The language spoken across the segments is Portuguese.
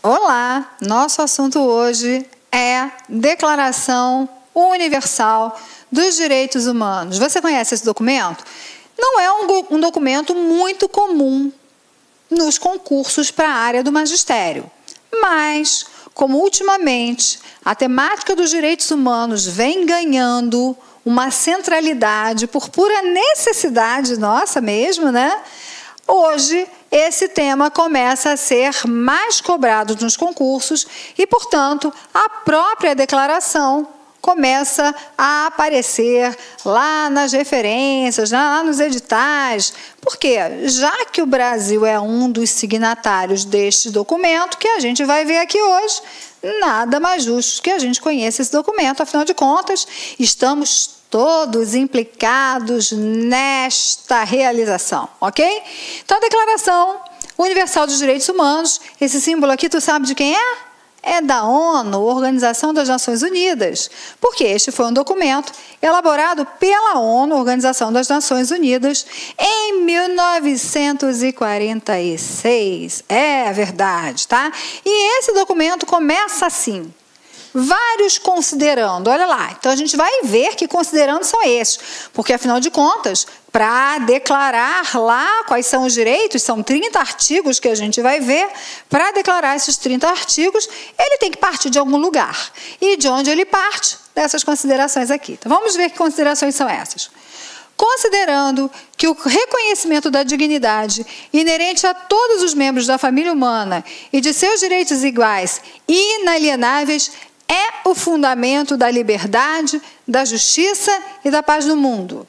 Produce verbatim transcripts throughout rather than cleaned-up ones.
Olá! Nosso assunto hoje é Declaração Universal dos Direitos Humanos. Você conhece esse documento? Não é um, um documento muito comum nos concursos para a área do magistério, mas, como ultimamente a temática dos direitos humanos vem ganhando uma centralidade por pura necessidade nossa mesmo, né? Hoje, esse tema começa a ser mais cobrado nos concursos e, portanto, a própria declaração começa a aparecer lá nas referências, lá nos editais. Por quê? Já que o Brasil é um dos signatários deste documento, que a gente vai ver aqui hoje, nada mais justo que a gente conheça esse documento. Afinal de contas, estamos todos implicados nesta realização, ok? Então, a Declaração Universal dos Direitos Humanos, esse símbolo aqui, tu sabe de quem é? É da ONU, Organização das Nações Unidas, porque este foi um documento elaborado pela ONU, Organização das Nações Unidas, em mil novecentos e quarenta e seis. É verdade, tá? E esse documento começa assim: vários considerando, olha lá, então a gente vai ver que considerando são esses, porque afinal de contas, para declarar lá quais são os direitos, são trinta artigos que a gente vai ver, para declarar esses trinta artigos, ele tem que partir de algum lugar. E de onde ele parte? Dessas considerações aqui. Então vamos ver que considerações são essas. Considerando que o reconhecimento da dignidade inerente a todos os membros da família humana e de seus direitos iguais e inalienáveis é o fundamento da liberdade, da justiça e da paz no mundo.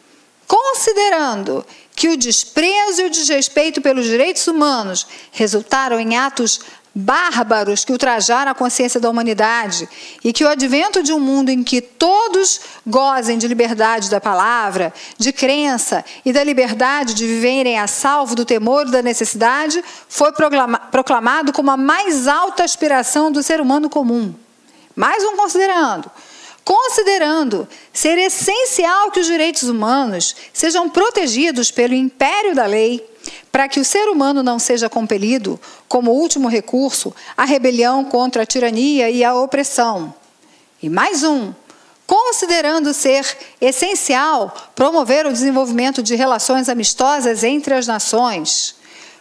Considerando que o desprezo e o desrespeito pelos direitos humanos resultaram em atos bárbaros que ultrajaram a consciência da humanidade e que o advento de um mundo em que todos gozem de liberdade da palavra, de crença e da liberdade de viverem a salvo do temor e da necessidade foi proclamado como a mais alta aspiração do ser humano comum. Mais um considerando. Considerando ser essencial que os direitos humanos sejam protegidos pelo império da lei, para que o ser humano não seja compelido, como último recurso, à rebelião contra a tirania e a opressão. E mais um. Considerando ser essencial promover o desenvolvimento de relações amistosas entre as nações.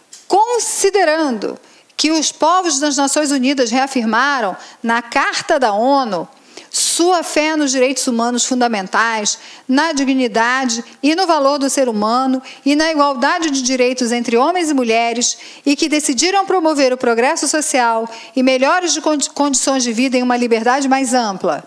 Considerando que os povos das Nações Unidas reafirmaram na Carta da ONU sua fé nos direitos humanos fundamentais, na dignidade e no valor do ser humano e na igualdade de direitos entre homens e mulheres, e que decidiram promover o progresso social e melhores de condições de vida em uma liberdade mais ampla.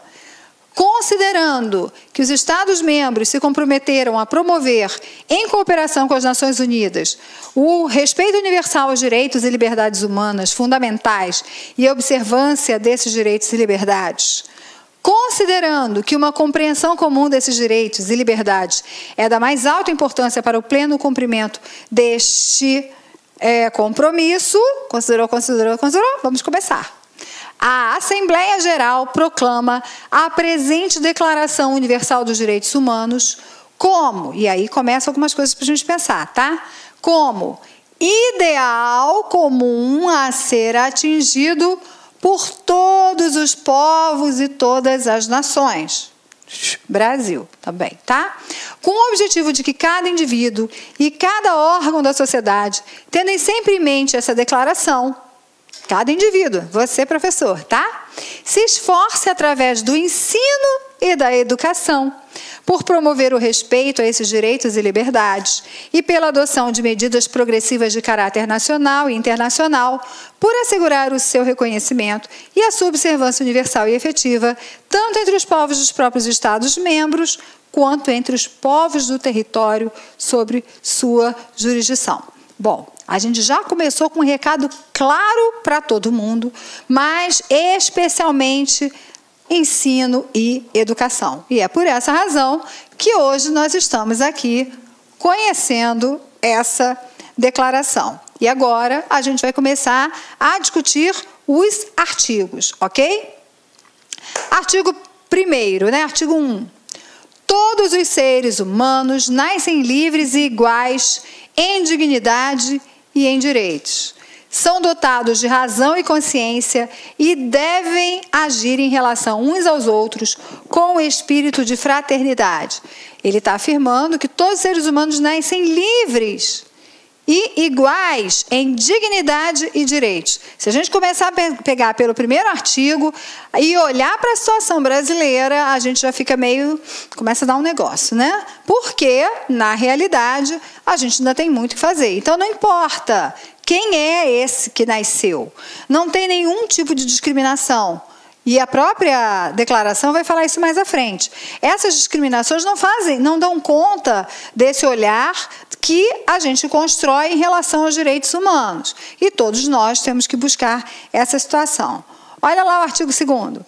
Considerando que os Estados-membros se comprometeram a promover, em cooperação com as Nações Unidas, o respeito universal aos direitos e liberdades humanas fundamentais e a observância desses direitos e liberdades. Considerando que uma compreensão comum desses direitos e liberdades é da mais alta importância para o pleno cumprimento deste é, compromisso, considerou, considerou, considerou, vamos começar. A Assembleia Geral proclama a presente Declaração Universal dos Direitos Humanos como, e aí começam algumas coisas para a gente pensar, tá? Como ideal comum a ser atingido por todos os povos e todas as nações. Brasil também, tá? Com o objetivo de que cada indivíduo e cada órgão da sociedade, tendo sempre em mente essa declaração, cada indivíduo, você professor, tá? Se esforce através do ensino e da educação por promover o respeito a esses direitos e liberdades e pela adoção de medidas progressivas de caráter nacional e internacional por assegurar o seu reconhecimento e a sua observância universal e efetiva, tanto entre os povos dos próprios Estados-membros quanto entre os povos do território sobre sua jurisdição. Bom, a gente já começou com um recado claro para todo mundo, mas especialmente ensino e educação. E é por essa razão que hoje nós estamos aqui conhecendo essa declaração. E agora a gente vai começar a discutir os artigos, ok? Artigo primeiro, né? Artigo um. Todos os seres humanos nascem livres e iguais em dignidade e em direitos, são dotados de razão e consciência e devem agir em relação uns aos outros com o espírito de fraternidade. Ele está afirmando que todos os seres humanos nascem livres e iguais em dignidade e direitos. Se a gente começar a pe- pegar pelo primeiro artigo e olhar para a situação brasileira, a gente já fica meio... começa a dar um negócio, né? Porque, na realidade, a gente ainda tem muito o que fazer. Então, não importa quem é esse que nasceu. Não tem nenhum tipo de discriminação. E a própria declaração vai falar isso mais à frente. Essas discriminações não fazem, não dão conta desse olhar que a gente constrói em relação aos direitos humanos. E todos nós temos que buscar essa situação. Olha lá o artigo segundo.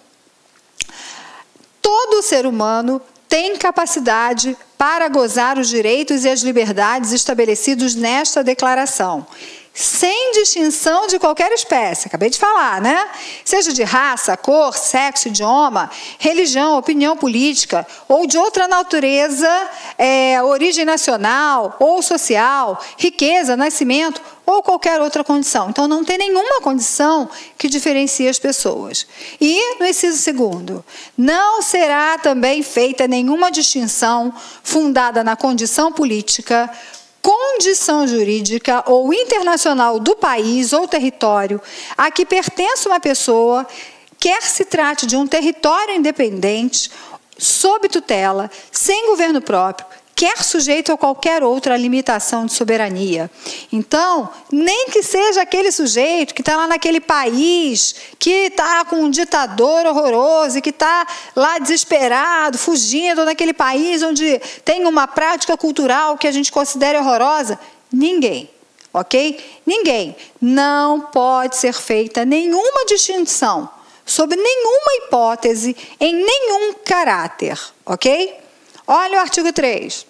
Todo ser humano tem capacidade para gozar os direitos e as liberdades estabelecidos nesta declaração, sem distinção de qualquer espécie, acabei de falar, né? Seja de raça, cor, sexo, idioma, religião, opinião política, ou de outra natureza, é, origem nacional ou social, riqueza, nascimento, ou qualquer outra condição. Então, não tem nenhuma condição que diferencie as pessoas. E, no inciso segundo, não será também feita nenhuma distinção fundada na condição política, condição jurídica ou internacional do país ou território a que pertence uma pessoa, quer se trate de um território independente, sob tutela, sem governo próprio, quer sujeito a qualquer outra limitação de soberania. Então, nem que seja aquele sujeito que está lá naquele país, que está com um ditador horroroso e que está lá desesperado, fugindo daquele país onde tem uma prática cultural que a gente considera horrorosa, ninguém, ok? Ninguém. Não pode ser feita nenhuma distinção, sob nenhuma hipótese, em nenhum caráter, ok? Olha o artigo três.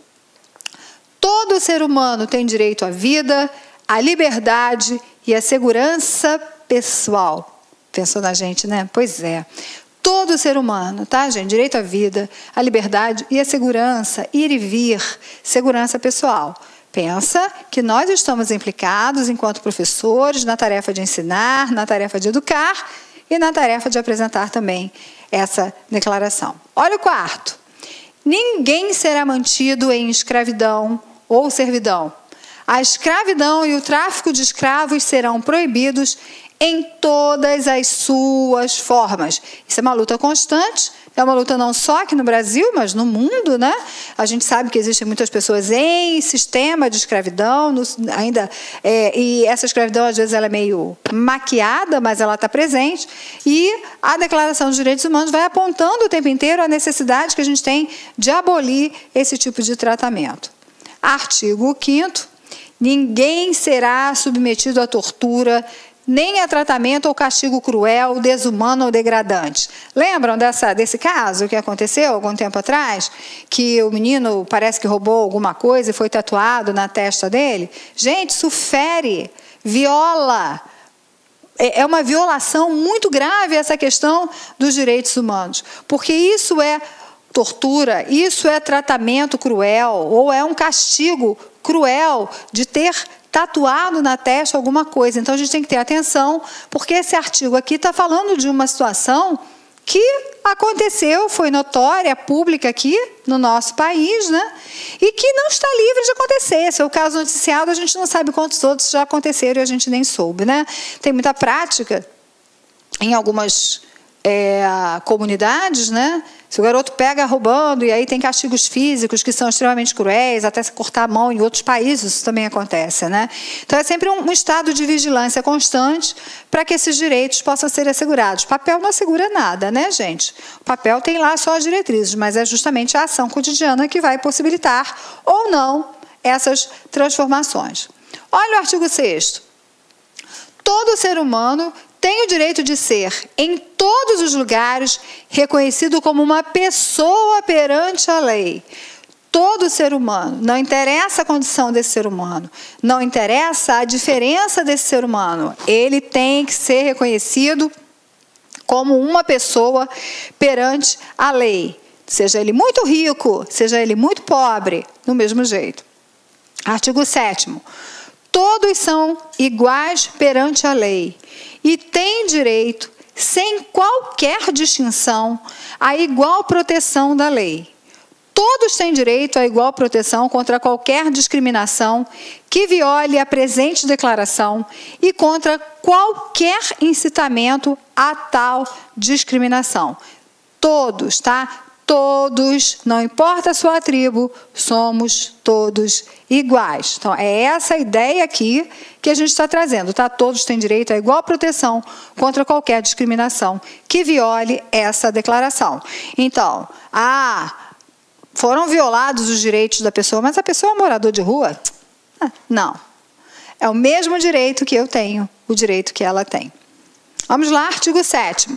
Todo ser humano tem direito à vida, à liberdade e à segurança pessoal. Pensou na gente, né? Pois é. Todo ser humano, tá, gente? Direito à vida, à liberdade e à segurança, ir e vir, segurança pessoal. Pensa que nós estamos implicados, enquanto professores, na tarefa de ensinar, na tarefa de educar e na tarefa de apresentar também essa declaração. Olha o quarto. Ninguém será mantido em escravidão ou servidão. A escravidão e o tráfico de escravos serão proibidos em todas as suas formas. Isso é uma luta constante, é uma luta não só aqui no Brasil, mas no mundo, né? A gente sabe que existem muitas pessoas em sistema de escravidão, no, ainda, é, e essa escravidão, às vezes, ela é meio maquiada, mas ela está presente, e a Declaração dos Direitos Humanos vai apontando o tempo inteiro a necessidade que a gente tem de abolir esse tipo de tratamento. Artigo quinto. Ninguém será submetido à tortura, nem a tratamento ou castigo cruel, desumano ou degradante. Lembram dessa, desse caso que aconteceu algum tempo atrás? Que o menino parece que roubou alguma coisa e foi tatuado na testa dele? Gente, isso fere, viola. É uma violação muito grave essa questão dos direitos humanos. Porque isso é tortura, isso é tratamento cruel, ou é um castigo cruel de ter tatuado na testa alguma coisa. Então, a gente tem que ter atenção, porque esse artigo aqui está falando de uma situação que aconteceu, foi notória, pública aqui no nosso país, né? E que não está livre de acontecer. Se é o caso noticiado, a gente não sabe quantos outros já aconteceram e a gente nem soube, né? Tem muita prática em algumas é, comunidades, né? Se o garoto pega roubando, e aí tem castigos físicos que são extremamente cruéis, até se cortar a mão, em outros países isso também acontece, né? Então, é sempre um, um estado de vigilância constante para que esses direitos possam ser assegurados. O papel não assegura nada, né, gente? O papel tem lá só as diretrizes, mas é justamente a ação cotidiana que vai possibilitar ou não essas transformações. Olha o artigo sexto. Todo ser humano tem o direito de ser, em todos os lugares, reconhecido como uma pessoa perante a lei. Todo ser humano, não interessa a condição desse ser humano, não interessa a diferença desse ser humano, ele tem que ser reconhecido como uma pessoa perante a lei. Seja ele muito rico, seja ele muito pobre, do mesmo jeito. Artigo sétimo. todos são iguais perante a lei e têm direito, sem qualquer distinção, à igual proteção da lei. Todos têm direito à igual proteção contra qualquer discriminação que viole a presente declaração e contra qualquer incitamento a tal discriminação. Todos, tá? Todos, não importa a sua tribo, somos todos iguais. Então, é essa ideia aqui que a gente está trazendo, tá? Todos têm direito à igual proteção contra qualquer discriminação que viole essa declaração. Então, ah, foram violados os direitos da pessoa, mas a pessoa é morador de rua? Não. É o mesmo direito que eu tenho, o direito que ela tem. Vamos lá, artigo sétimo.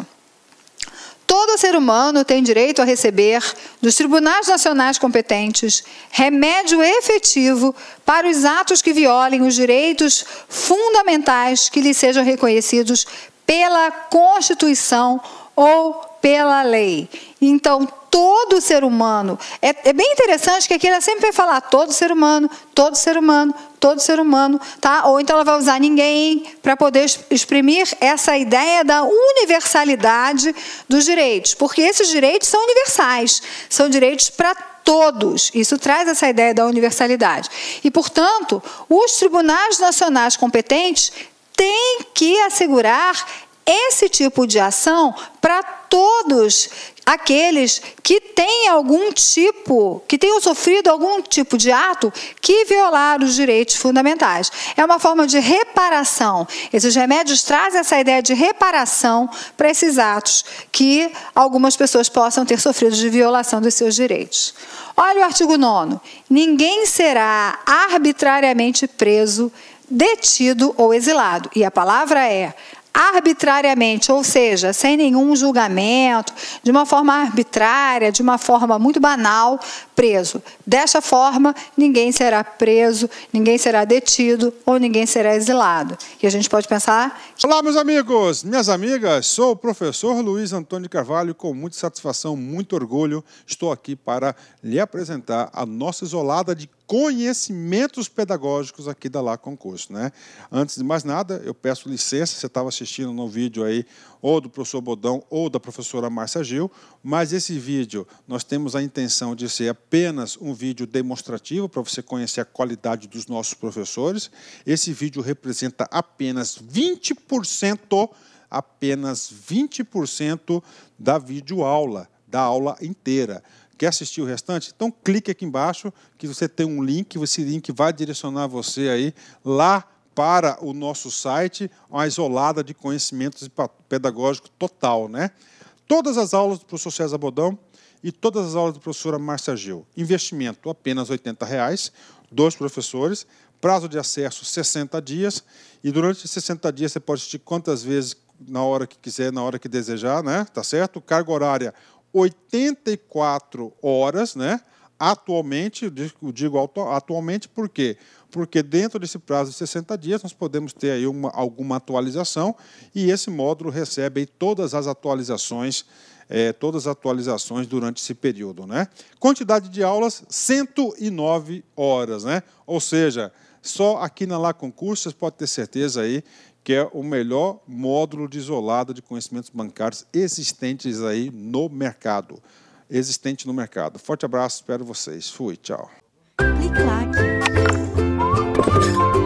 Todo ser humano tem direito a receber dos tribunais nacionais competentes remédio efetivo para os atos que violem os direitos fundamentais que lhe sejam reconhecidos pela Constituição ou pela lei. Então, todo ser humano, é, é bem interessante que aqui ela sempre vai falar todo ser humano, todo ser humano, todo ser humano, tá? Ou então ela vai usar ninguém para poder exprimir essa ideia da universalidade dos direitos, porque esses direitos são universais, são direitos para todos. Isso traz essa ideia da universalidade. E, portanto, os tribunais nacionais competentes têm que assegurar esse tipo de ação para todos aqueles que têm algum tipo, que tenham sofrido algum tipo de ato que violar os direitos fundamentais. É uma forma de reparação. Esses remédios trazem essa ideia de reparação para esses atos que algumas pessoas possam ter sofrido de violação dos seus direitos. Olha o artigo nono. Ninguém será arbitrariamente preso, detido ou exilado. E a palavra é arbitrariamente, ou seja, sem nenhum julgamento, de uma forma arbitrária, de uma forma muito banal, preso. Desta forma, ninguém será preso, ninguém será detido ou ninguém será exilado. E a gente pode pensar... Olá, meus amigos, minhas amigas, sou o professor Luiz Antônio Carvalho, com muita satisfação, muito orgulho, estou aqui para lhe apresentar a nossa isolada de conhecimentos pedagógicos aqui da Lá Concurso, né? Antes de mais nada, eu peço licença, você estava assistindo no vídeo aí, ou do professor Bodão, ou da professora Márcia Gil, mas esse vídeo, nós temos a intenção de ser apenas um vídeo demonstrativo, para você conhecer a qualidade dos nossos professores. Esse vídeo representa apenas vinte por cento, apenas vinte por cento da videoaula, da aula inteira. Quer assistir o restante? Então clique aqui embaixo que você tem um link, esse link vai direcionar você aí lá para o nosso site, uma isolada de conhecimentos pedagógicos total, né? Todas as aulas do professor César Bodão e todas as aulas da professora Márcia Gil. Investimento apenas oitenta reais, dois professores, prazo de acesso sessenta dias, e durante sessenta dias você pode assistir quantas vezes na hora que quiser, na hora que desejar, né? Tá certo? Carga horária oitenta e quatro horas, né? Atualmente, eu digo atualmente por quê? Porque dentro desse prazo de sessenta dias nós podemos ter aí uma, alguma atualização e esse módulo recebe aí todas as atualizações, é, todas as atualizações durante esse período, né? Quantidade de aulas, cento e nove horas, né? Ou seja, só aqui na Lá Concurso vocês podem ter certeza aí que é o melhor módulo de isolada de conhecimentos bancários existentes aí no mercado. Existente no mercado. Forte abraço, espero vocês. Fui, tchau. Clique lá.